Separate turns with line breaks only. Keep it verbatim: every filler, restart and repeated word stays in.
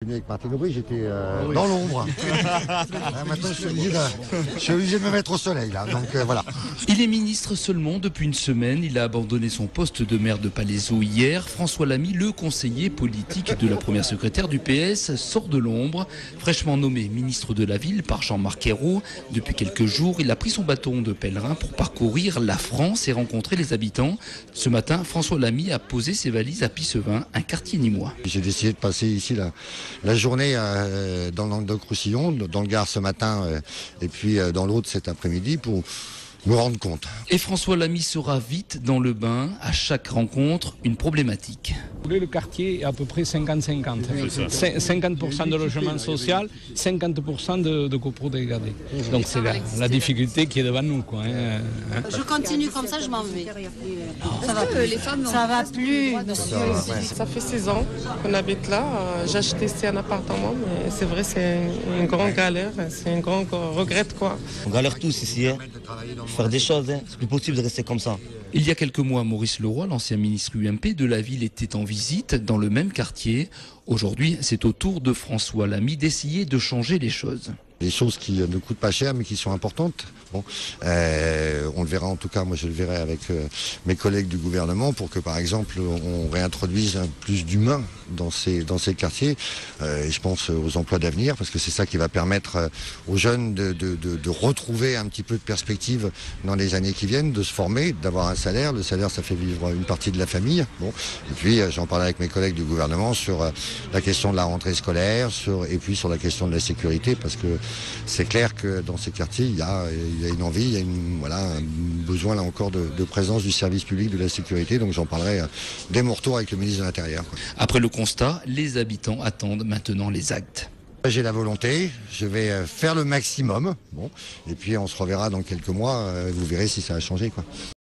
Avec Martine Aubry, j'étais euh, oui. dans l'ombre. Maintenant, je suis, obligé de, je suis obligé de me mettre au soleil, là. Donc euh, voilà.
Il est ministre seulement depuis une semaine. Il a abandonné son poste de maire de Palaiseau hier. François Lamy, le conseiller politique de la première secrétaire du P S, sort de l'ombre. Fraîchement nommé ministre de la Ville par Jean-Marc Ayrault, depuis quelques jours, il a pris son bâton de pèlerin pour parcourir la France et rencontrer les habitants. Ce matin, François Lamy a posé ses valises à Pissevin, un quartier nîmois.
J'ai décidé de passer ici la, la journée euh, dans le Languedoc-Roussillon, dans le Gard ce matin euh, et puis euh, dans l'autre cet après-midi pour me rendre compte.
Et François Lamy sera vite dans le bain. À chaque rencontre, une problématique.
Le quartier est à peu près cinquante cinquante. cinquante pour cent de logement social, cinquante pour cent de, de copro dégradés. Donc c'est la, la difficulté qui est devant nous, quoi, hein.
Je continue comme ça, je m'en vais.
Oh. Ça va plus, les femmes,
ça va plus, monsieur.
Ça, ouais. Ça fait six ans qu'on habite là. J'ai acheté ici un appartement, mais c'est vrai, c'est une grande galère. C'est un grand regret, quoi.
On galère tous ici, hein. Faire des choses, hein. C'est plus possible de rester comme ça.
Il y a quelques mois, Maurice Leroy, l'ancien ministre U M P de la ville, était en visite dans le même quartier. Aujourd'hui, c'est au tour de François Lamy d'essayer de changer les choses.
Des choses qui ne coûtent pas cher mais qui sont importantes. Bon, euh, on le verra en tout cas, moi je le verrai avec euh, mes collègues du gouvernement pour que par exemple on réintroduise un plus d'humain dans ces, dans ces quartiers. Euh, et je pense aux emplois d'avenir parce que c'est ça qui va permettre euh, aux jeunes de, de, de, de retrouver un petit peu de perspective dans les années qui viennent, de se former, d'avoir un salaire. Le salaire ça fait vivre une partie de la famille. Bon. Et puis euh, j'en parlais avec mes collègues du gouvernement sur euh, la question de la rentrée scolaire sur, et puis sur la question de la sécurité parce que c'est clair que dans ces quartiers, il y a, il y a une envie, il y a une, voilà, un besoin là encore de, de présence du service public de la sécurité. Donc j'en parlerai dès mon retour avec le ministre de l'Intérieur.
Après le constat, les habitants attendent maintenant les actes.
J'ai la volonté, je vais faire le maximum. Bon, et puis on se reverra dans quelques mois. Vous verrez si ça a changé, quoi.